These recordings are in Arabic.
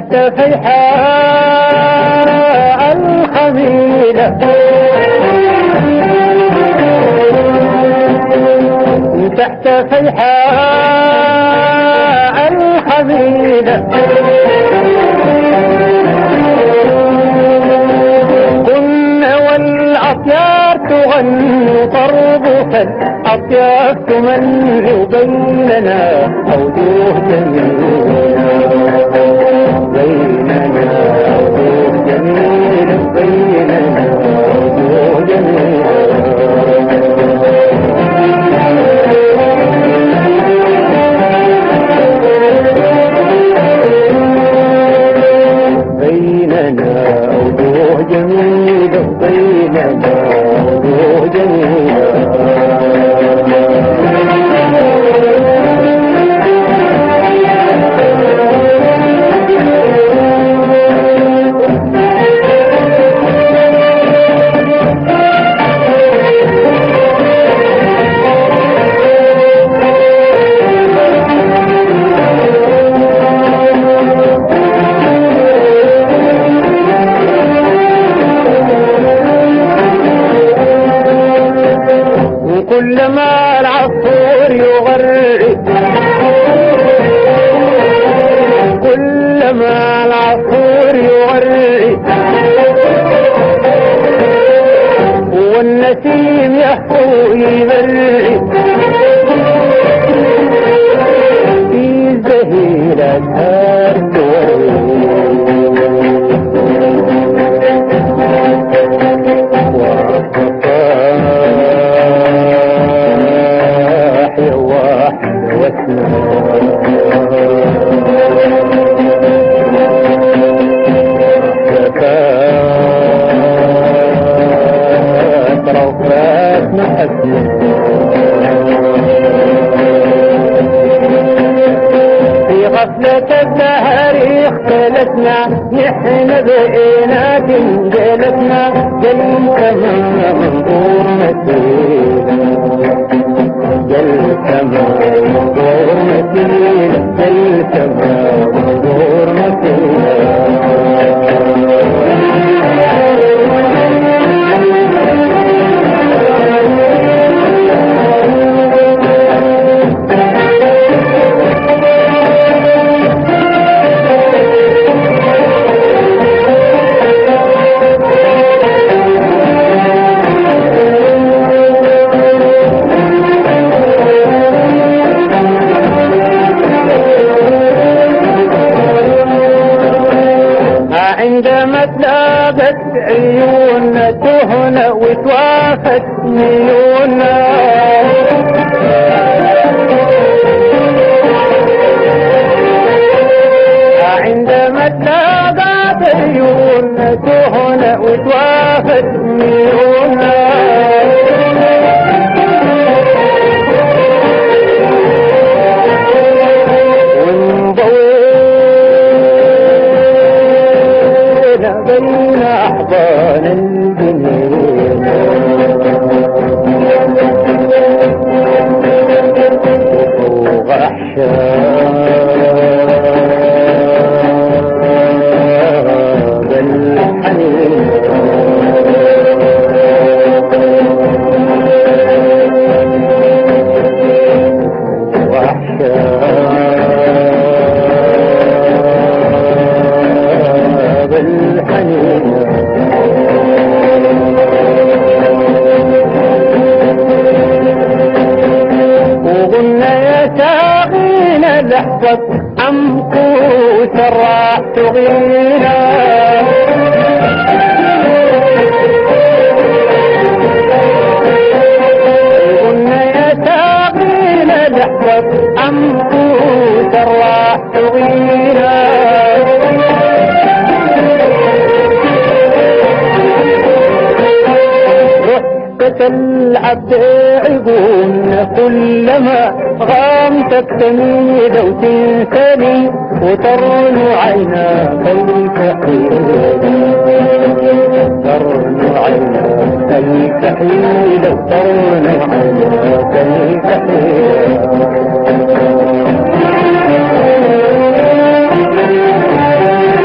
تحت فيحاء الخميلة، تحت فيحاء الخميلة كنا والأطيار تغني طربك، الأطيار تملي بيننا أوجه جميلة، بيننا أوجه جميلة، بيننا أوجه جميلة. بيننا أوجه جميلة، بيننا أوجه جميلة. كلما العصفور يغرد، كلما العصفور يغرد والنسيم يهفو يبرد في زهيرتها في غفلة الدهر اختلتنا، نحن بقينا جلتنا جل كما منظور مثيلة، جل كما منظور مثيلة، جل كما منظور مثيلة. عندما تلاقت عيوننا تهنى وتوافت ميولنا، عندما تلاقت عيوننا تهنى وتوافت ميولنا بين أحضان الجنين فوق أحشاب الحنين وقلنا يا ساقينا لحظة أمكوس الراح تغينا، وقلنا يا ساقينا لحظة أمكوس الراح تغينا، العبد عقون كلما غامتك تميل وتنسني وترن عيناك الكحيل، ترن عيناك الكحيل، ترن عيناك الكحيل.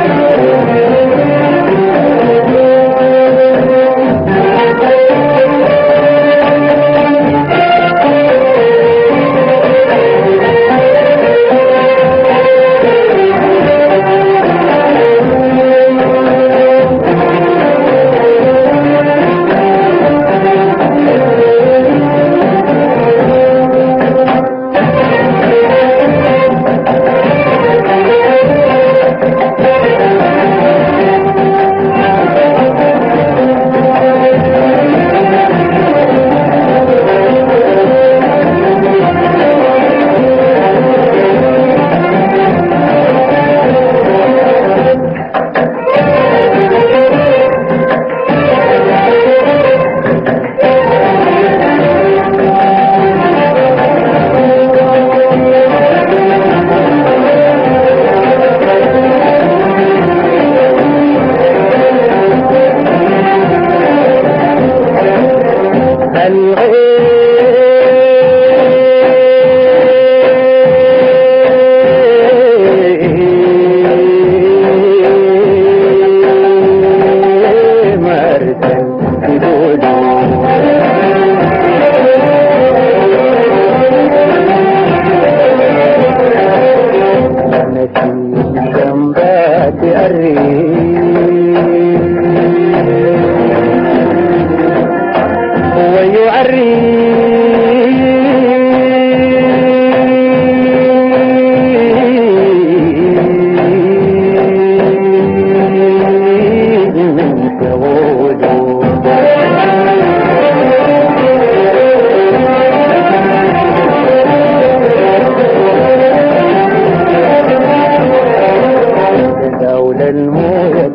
أبويا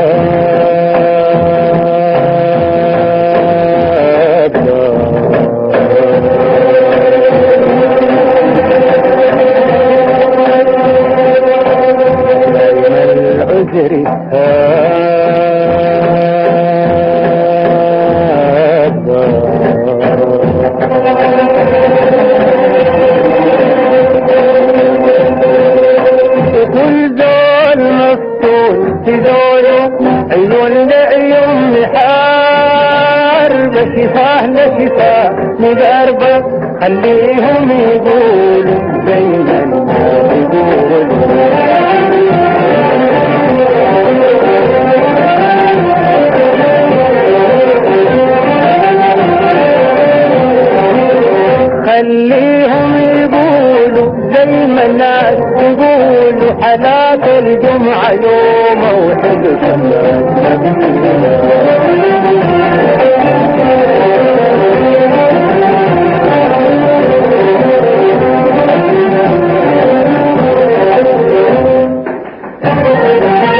دايما العذر وكل ذول مفتون تذوله عيون لعيون محاربة شفاه لشفاه مدربة خليهم يقولوا زي ما الناس يقولوا خليهم يقولوا زي ما الناس يقولوا حلاك الجمعة يوم موعد نبينا